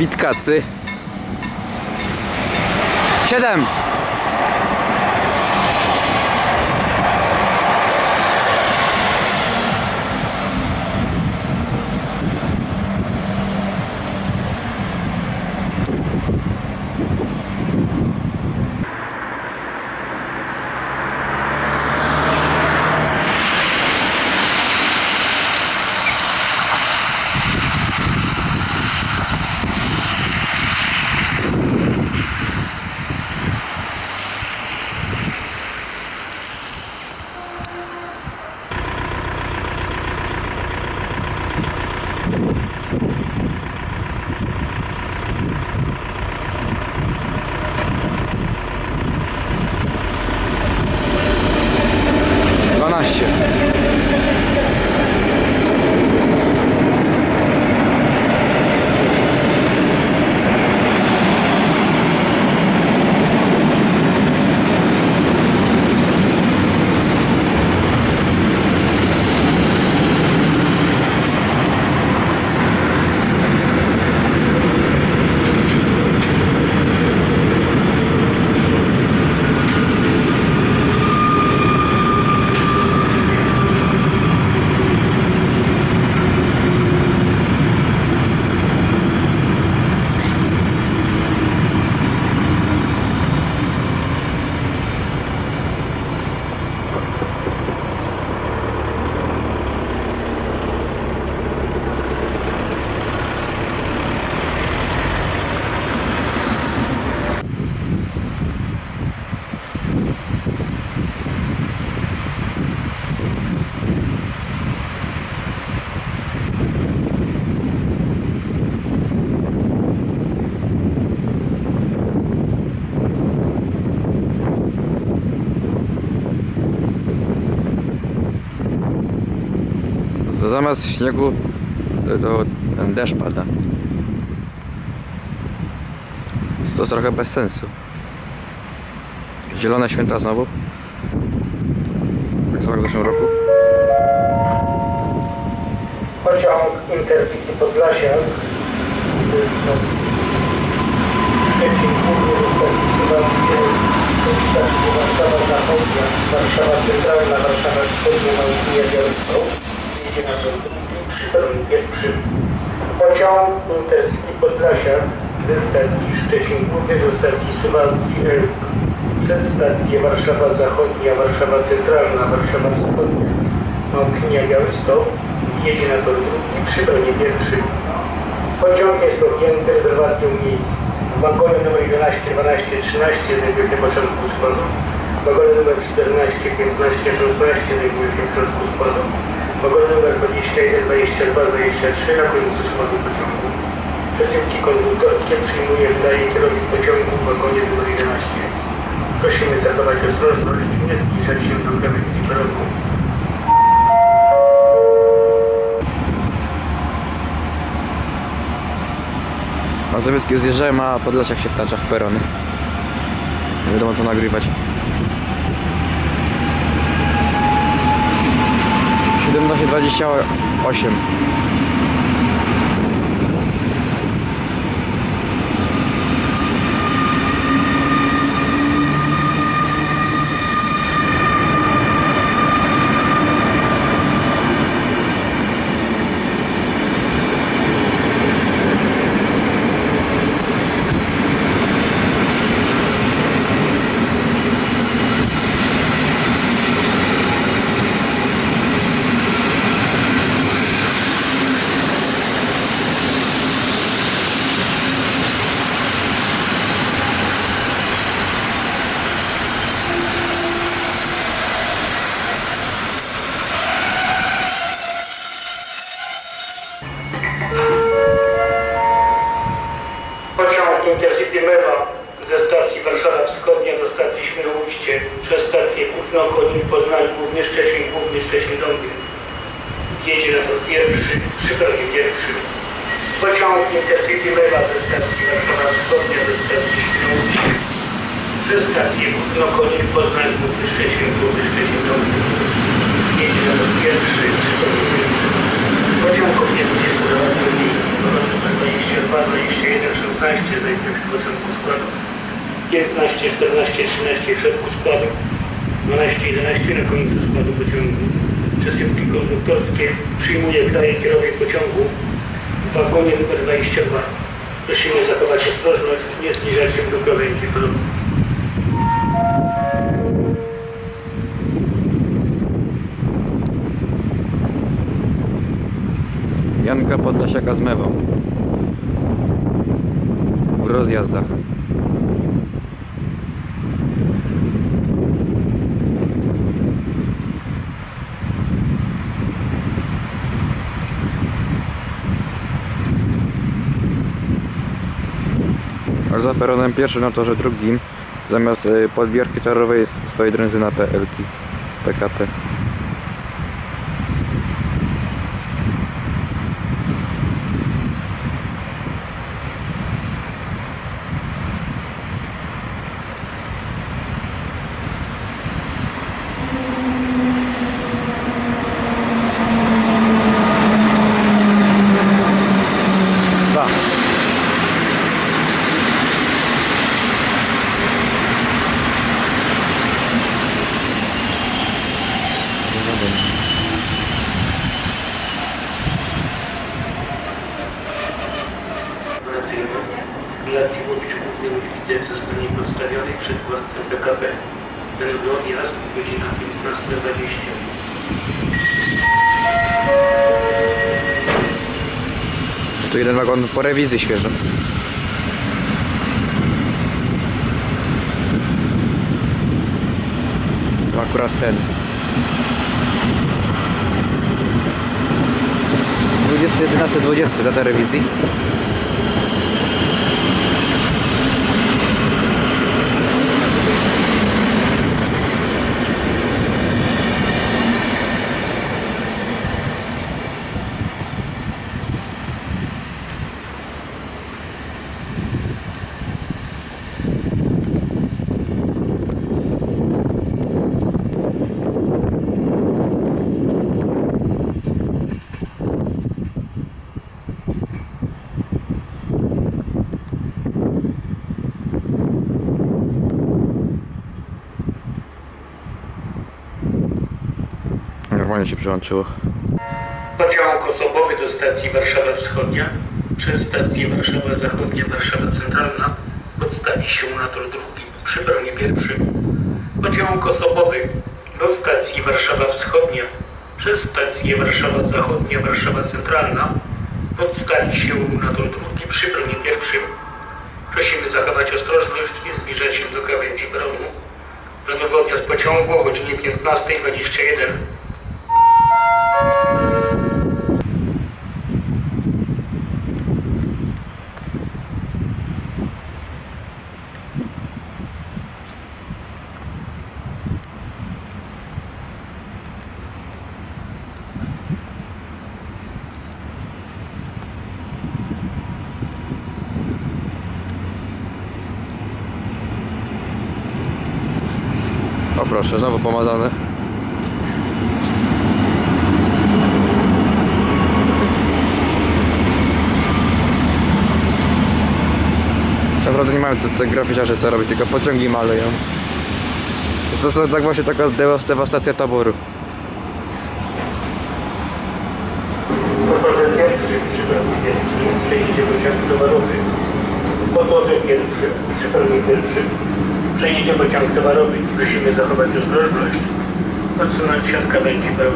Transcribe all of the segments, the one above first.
Witkacy. 7. To zamiast śniegu to ten deszcz pada. To jest trochę bez sensu. Zielone święta znowu. Tak samo jak w zeszłym roku. Pociąg Intercity Podlasie Warszawa Zachodnia, Warszawa Centralna, Warszawa Wschodnia, Małopolska, Białystok. Jedzie na peron pierwszy. Pociąg Intercity Podlasia ze stacji Szczecin Główny do stacji Suwałki przez stację Warszawa Zachodnia, Warszawa Centralna, Warszawa Wschodnia, Małopolska, Białystok. Jedzie na tor drugi przy peronie pierwszym. Pociąg jest objęty rezerwacją miejsc. Wagony numer 11, 12, 13 znajdują się w początku składu. Wagony numer 14, 15, 16 znajdują się w środku składu. Wagony numer 21, 22, 23 na końcu składu pociągu. Przesyłki konduktorskie przyjmuje wydaje kierownik pociągu w wagonie numer 11. Prosimy zachować ostrożność i nie zbliżać się do krawędzi peronu. Mazowieckie zjeżdżają, a Podlasiak się wtacza w perony. Nie wiadomo co nagrywać. 17:28. Intercity Mewa ze stacji Warszawa Wschodnia do stacji Świnoujście przez stację Kutno, Konin, Poznań, Główny Szczecin, Dąbie. Jedzie na tor pierwszy, przy peronie pierwszym. Pociąg Intercity Mewa ze stacji Warszawa Wschodnia do stacji Świnoujście przez stację Kutno, Konin, Poznań, Główny Szczecin, Dąbie. Jedzie na tor pierwszy, przy peronie pierwszym. Pociąg o 22 22, 21, 16 zajętych pociągu składu. 15, 14, 13 w środku składu. 12, 11 na końcu składu pociągu. Przesyłki konduktorskie przyjmuje, wydaje kierownik pociągu w wagonie numer 22. Prosimy zachować ostrożność, nie zbliżać się do krawędzi prądu. Janka Podlasiaka z mewą w rozjazdach. A za peronem pierwszym na torze drugim zamiast podbierki torowej stoi dręzyna PLK PKP. Relacji Łowicz Główny Łódź zostanie podstawiony przed dworcem PKP. Ten odjazd godzina 15:20. Tu jeden wagon po rewizji świeżo. To akurat ten. 20.11.20 data rewizji. Normalnie się przyłączyło. Pociąg osobowy do stacji Warszawa Wschodnia przez stację Warszawa Zachodnia, Warszawa Centralna podstawi się na tor drugi przy peronie pierwszym. Pociąg osobowy do stacji Warszawa Wschodnia przez stację Warszawa Zachodnia, Warszawa Centralna podstawi się na tor drugi przy peronie pierwszym. Prosimy zachować ostrożność, nie zbliżać się do krawędzi peronu. Planowy odjazd pociągu o godzinie 15:21. O proszę, znowu pomazane. Naprawdę nie mają co graficzarze co robić, tylko pociągi malują. To jest tak właśnie taka dewastacja taboru. Podwórze pierwszy, przejście pociąg towarowy. Podwórze pierwszy, przy peronie pierwszym. Przejdzie pociąg towarowy. Prosimy zachować ostrożność. Odsunąć się od krawędzi peronu.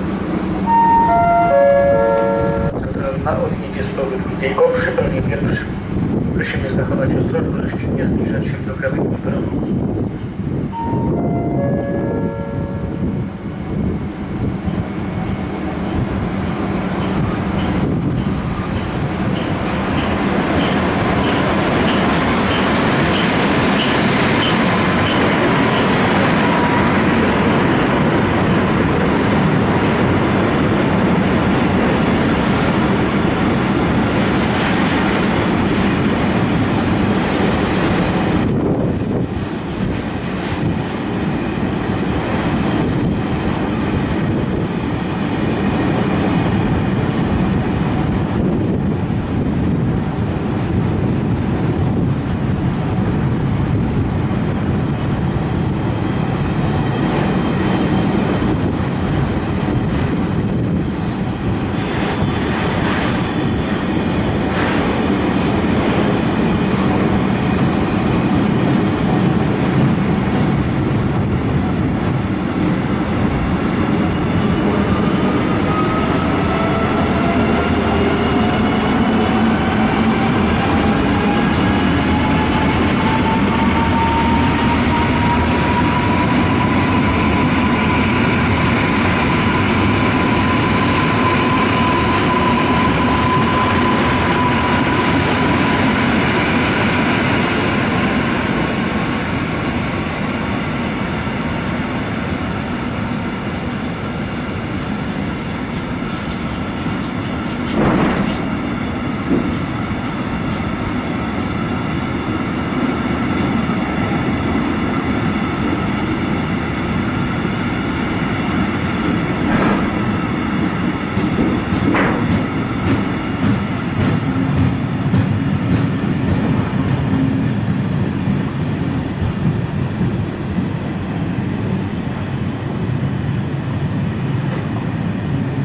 Centralna odjedzie z toru drugiego przy peronie pierwszym. Prosimy zachować ostrożność, nie zbliżać się do krawędzi peronu.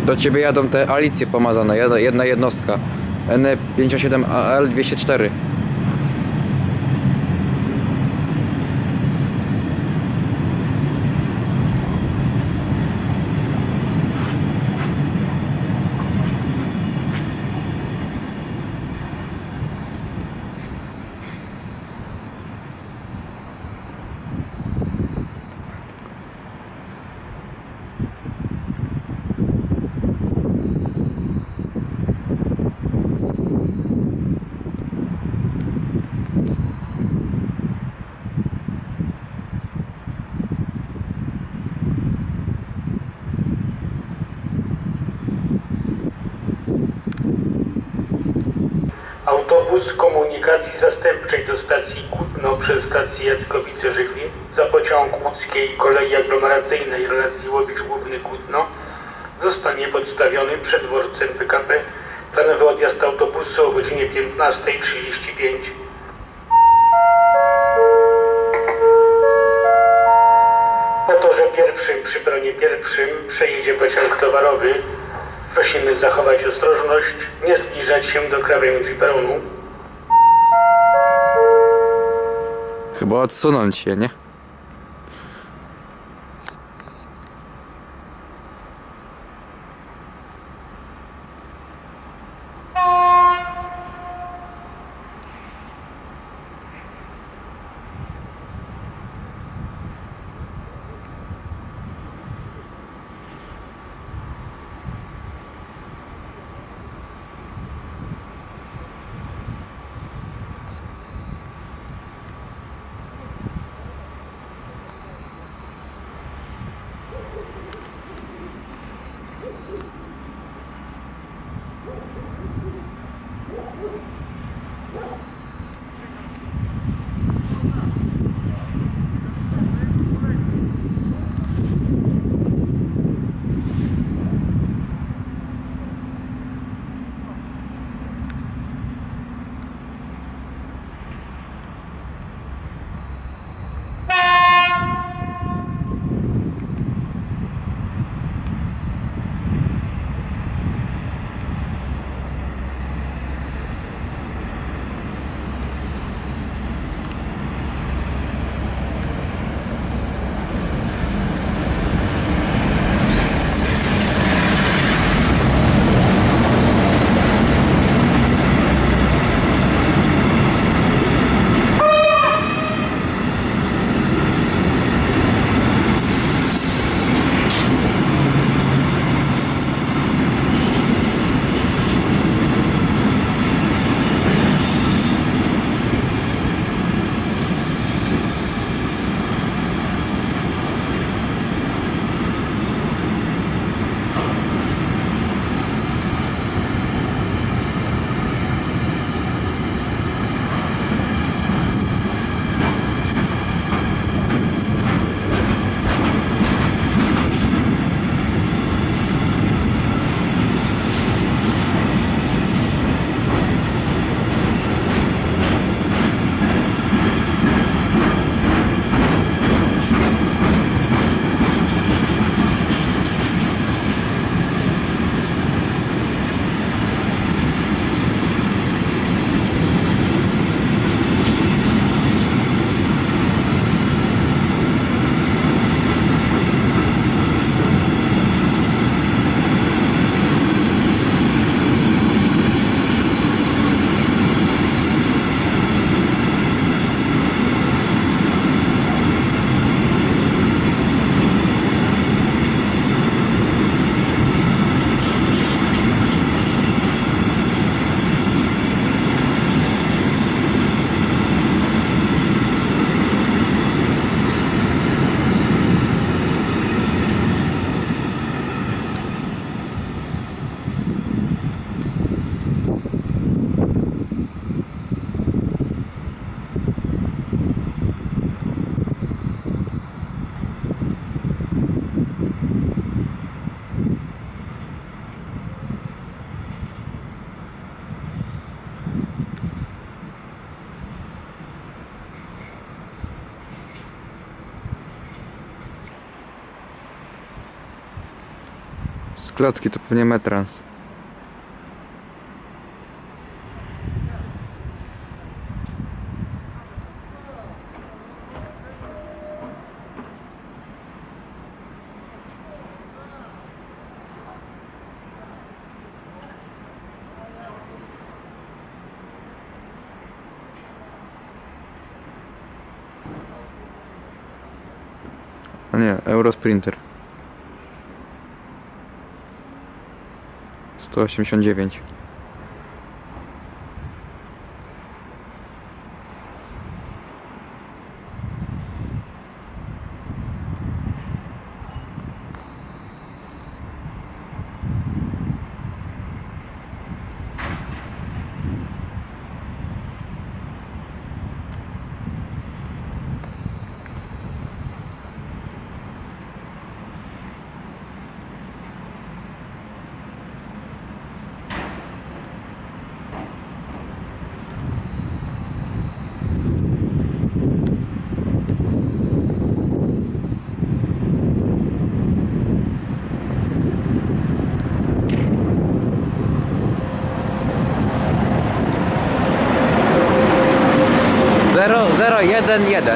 Do ciebie jadą te Alicje pomazane, jedna jednostka. N57AL 204. Autobus komunikacji zastępczej do stacji Kutno przez stację Jackowice-Żywin za pociąg łódzkiej kolei aglomeracyjnej relacji Łowicz Główny Kutno zostanie podstawiony przed dworcem PKP. Planowy odjazd autobusu o godzinie 15:35. Po torze pierwszym przy peronie pierwszym przejedzie pociąg towarowy. Prosimy zachować ostrożność, nie zbliżać się do krawędzi peronu. Chyba odsunąć się, nie? klocki to pewnie Metrans. A nie, Eurosprinter 189. Zero, jeden, jeden.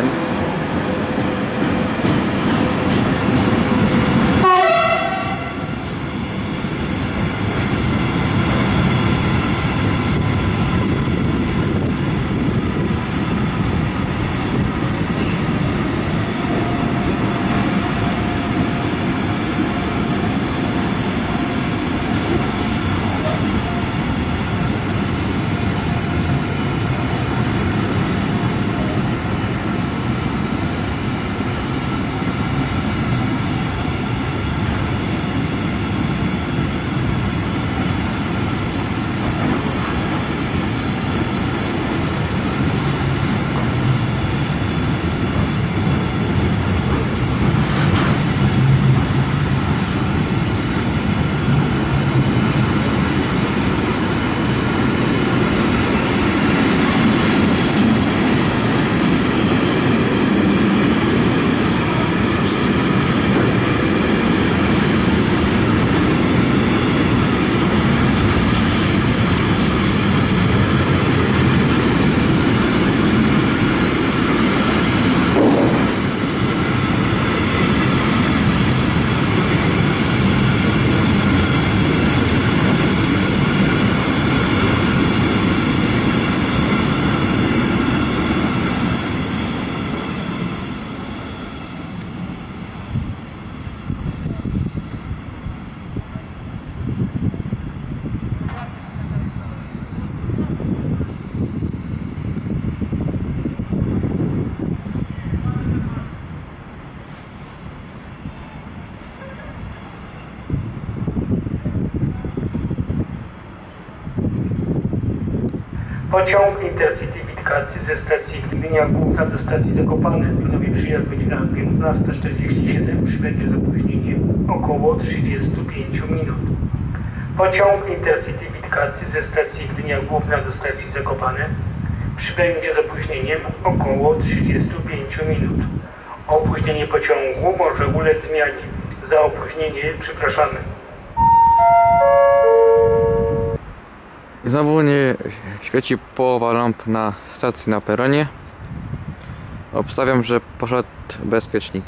Pociąg Intercity Witkacy ze stacji Gdynia Główna do stacji Zakopane. Nowy przyjazd godzina 15:47, przybędzie z opóźnieniem około 35 minut. Pociąg Intercity Witkacy ze stacji Gdynia Główna do stacji Zakopane przybędzie z opóźnieniem około 35 minut. Opóźnienie pociągu może ulec zmianie. Za opóźnienie przepraszamy. Znowu nie świeci połowa lamp na stacji na peronie. Obstawiam, że poszedł bezpiecznik.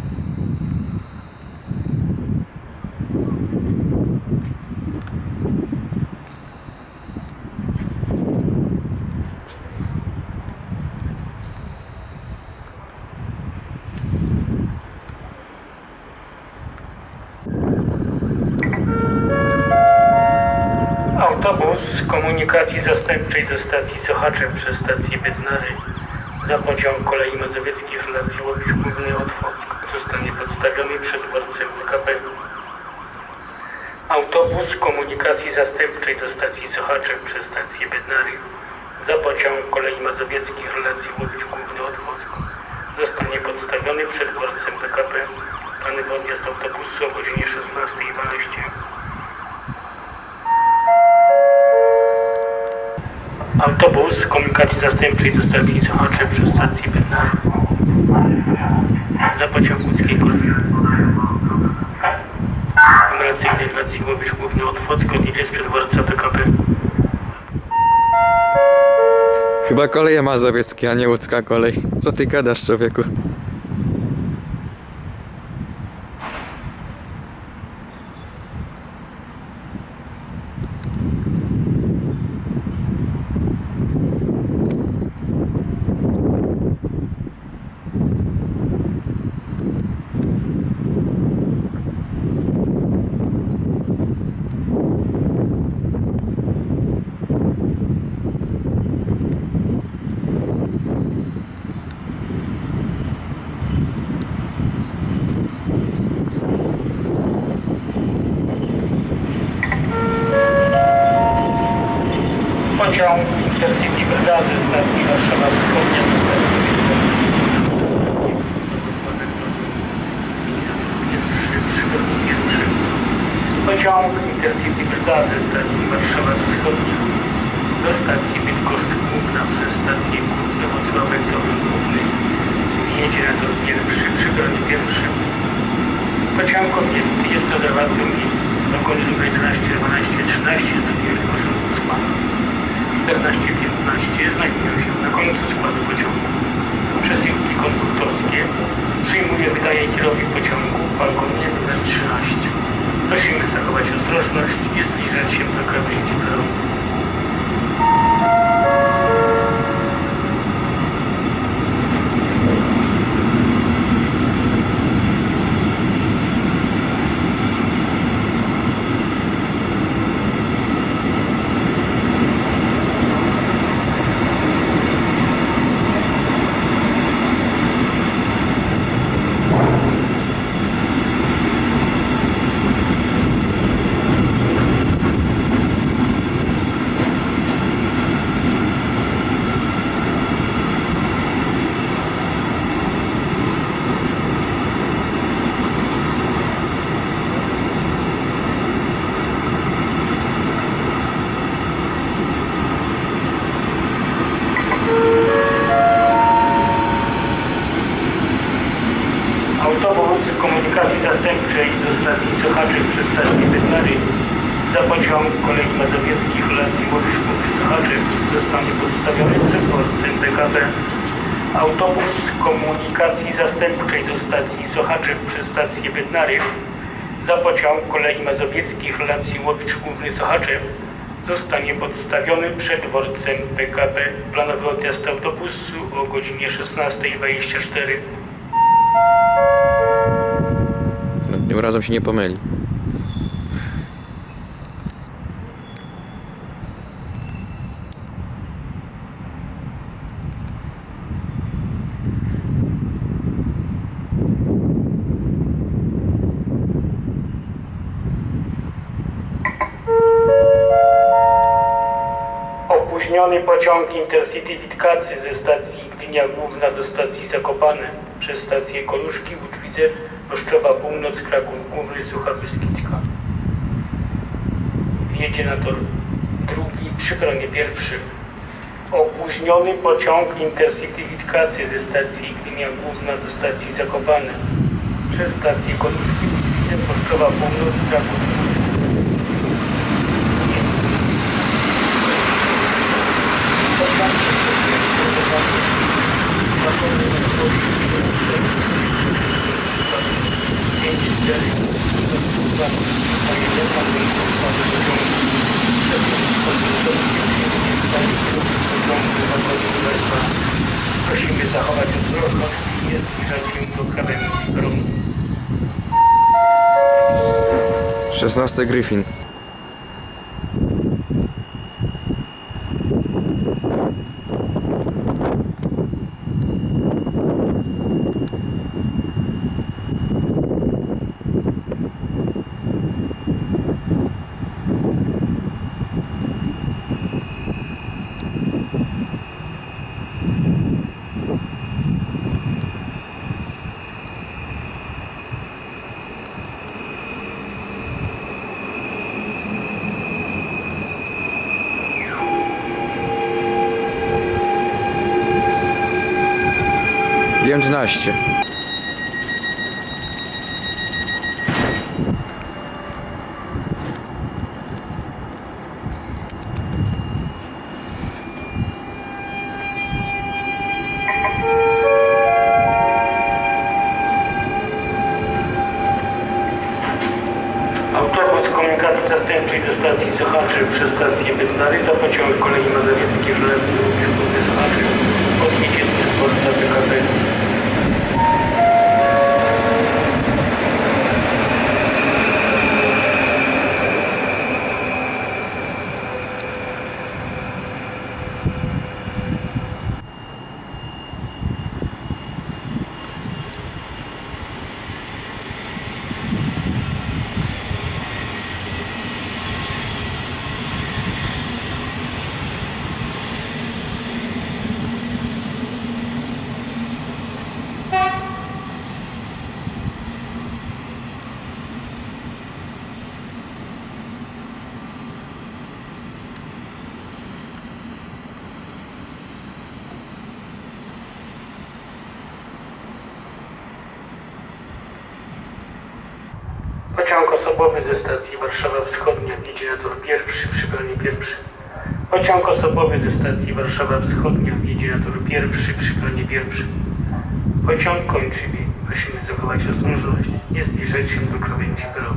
Autobus komunikacji zastępczej do stacji Sochaczew przez stację Bednary za pociąg kolei mazowieckich relacji Łowicz Główny Otwock zostanie podstawiony przed dworcem PKP. Autobus komunikacji zastępczej do stacji Sochaczew przez stację Bednary za pociąg kolei mazowieckich relacji Łowicz Główny Otwock zostanie podstawiony przed dworcem PKP. Plany odjazd autobusu o godzinie 16:12. Autobus komunikacji zastępczej do stacji Sochaczew przez stację Bednary za pociąg łódzkiej kolei komunikacyjnej relacji Łowicz Główny Otwock odjedzie sprzed dworca PKP. Chyba koleje mazowieckie, a nie łódzka kolej. Co ty gadasz, człowieku? Pociąg Intercity Brygady ze stacji Warszawa Wschodnia do stacji Pociąg Intercity Brygady ze stacji Warszawa Wschodnia do stacji Bydgoszcz Główna przez stację Główny Wrocławek do Główny wjedzie na tor pierwszy przy peronie pierwszym. Pociąg objęty jest rezerwacją miejsc. Wagony nr 11, 12, 13 znajdują się w porządku składu. 14-15 znajdują się na końcu składu pociągu. Przesyłki konduktorskie przyjmuje, wydaje kierownik pociągu w wagonie nr 13. Prosimy zachować ostrożność i zbliżać się do krawędzi peronu. Autobus komunikacji zastępczej do stacji Sochaczek przez stację Bednary za pociąg kolei mazowieckich relacji Łowicz Główny Sochaczek zostanie podstawiony przed dworcem PKP. Autobus komunikacji zastępczej do stacji Sochaczek przez stację Bednary za pociąg kolei mazowieckich relacji Łowicz Główny Sochaczek zostanie podstawiony przed dworcem PKP. Planowy odjazd autobusu o godzinie 16:24. Tym razem się nie pomyli. Opóźniony pociąg Intercity Witkacy ze stacji Gdynia Główna do stacji Zakopane przez stację Koluszki, Łódź-Widzew, Ostrzowa Północ, Kraków Główny, Sucha Beskidzka. Wjedzie na tor drugi przy peronie pierwszym. Opóźniony pociąg Intercity Witkacy ze stacji Gdynia Główna do stacji Zakopane przez stację Koluszki, Łódź-Widzew, Ostrzowa Północ, Kraków Prosimy zachować ostrożność i nie zbliżać się do krawędzi peronu. 16 Griffin. Wiem 12. zastępczej do stacji Sochaczy przez stację Bydnary za pociąg kolei mazowieckiej Żelazny Główny Sochaczy odjedzie z dworca PKP. Pociąg osobowy ze stacji Warszawa Wschodnia jedzie na tor pierwszy przy peronie pierwszym. Pociąg osobowy ze stacji Warszawa Wschodnia jedzie na tor pierwszy przy peronie pierwszym. Pociąg kończy bieg. Prosimy zachować ostrożność, nie zbliżać się do krawędzi peronu.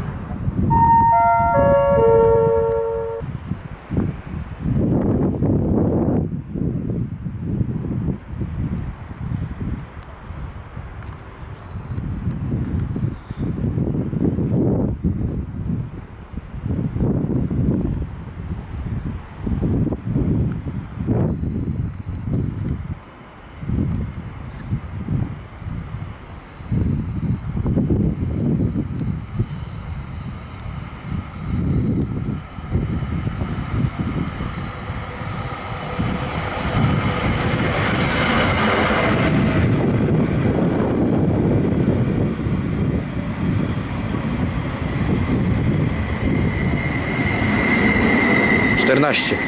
Czternaście.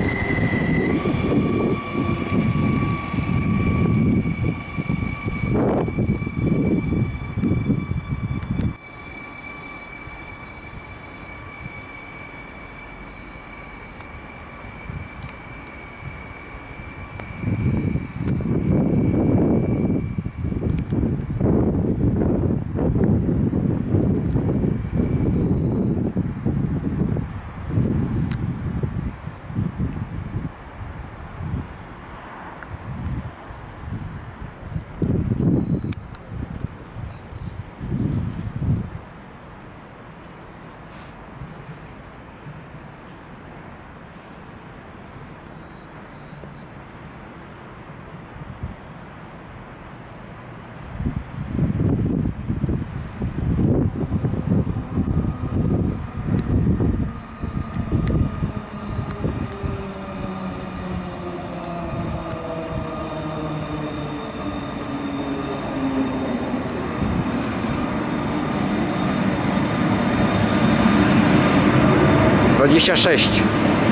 Dwadzieścia sześć.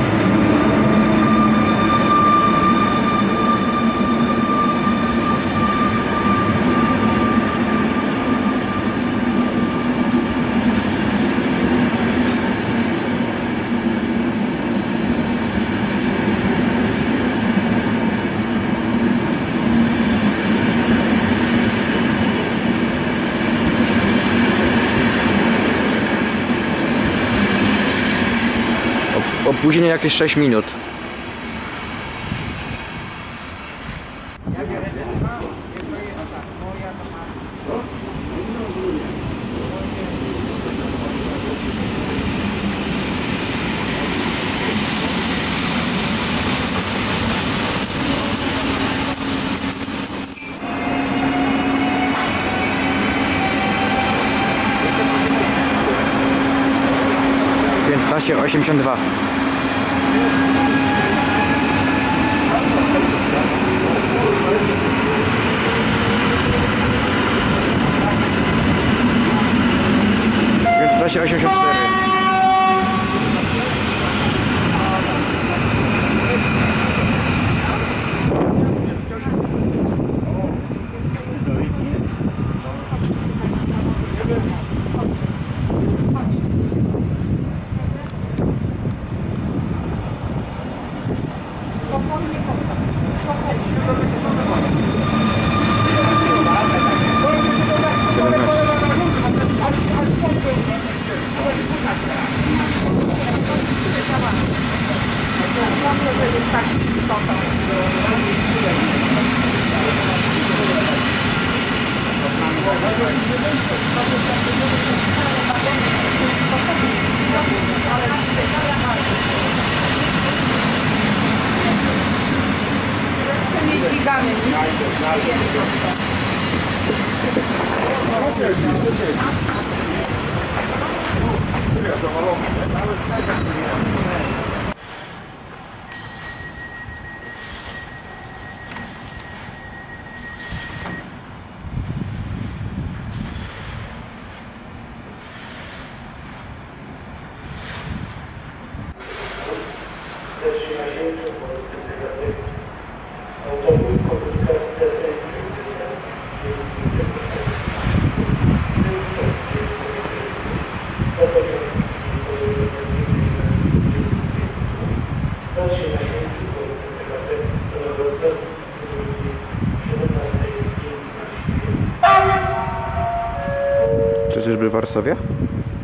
Opóźnienie jakieś 6 minut. Piętnaście 82. Piętnaście 84. Nie dźwigamy nic. Czyżby Warszawa?